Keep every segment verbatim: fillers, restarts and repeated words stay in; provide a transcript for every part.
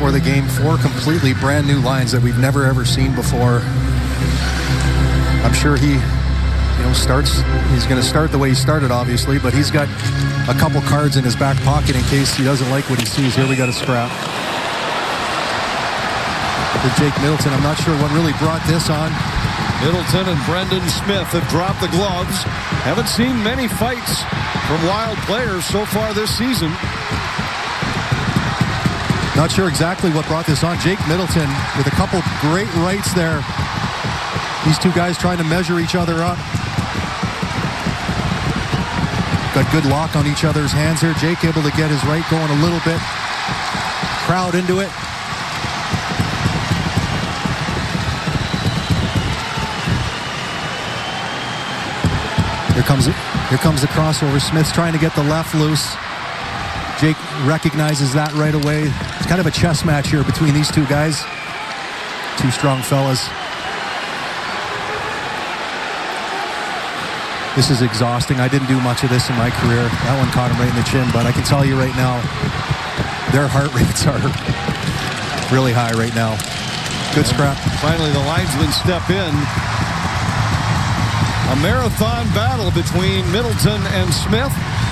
before the game. Four completely brand new lines that we've never ever seen before. I'm sure he, you know, starts, he's going to start the way he started, obviously, but he's got a couple cards in his back pocket in case he doesn't like what he sees. Here we got a scrap. For Jake Middleton, I'm not sure what really brought this on. Middleton and Brendan Smith have dropped the gloves. Haven't seen many fights from Wild players so far this season. Not sure exactly what brought this on. Jake Middleton with a couple great rights there. These two guys trying to measure each other up. Got good lock on each other's hands here. Jake able to get his right going a little bit. Crowd into it. Here comes it. Here comes the crossover. Smith's trying to get the left loose. Jake recognizes that right away. It's kind of a chess match here between these two guys. Two strong fellas. This is exhausting. I didn't do much of this in my career. That one caught him right in the chin, but I can tell you right now, their heart rates are really high right now. Good scrap. Finally, the linesmen step in. A marathon battle between Middleton and Smith.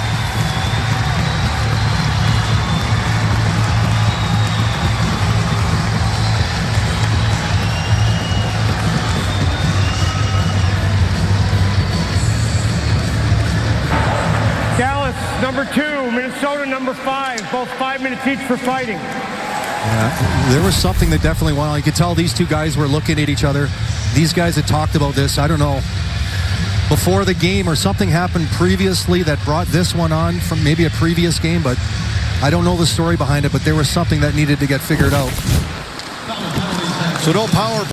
Dallas, number two. Minnesota, number five. Both five minutes each for fighting. Yeah, there was something that definitely went on. You could tell these two guys were looking at each other. These guys had talked about this, I don't know, before the game, or something happened previously that brought this one on from maybe a previous game, but I don't know the story behind it, but there was something that needed to get figured out. So no power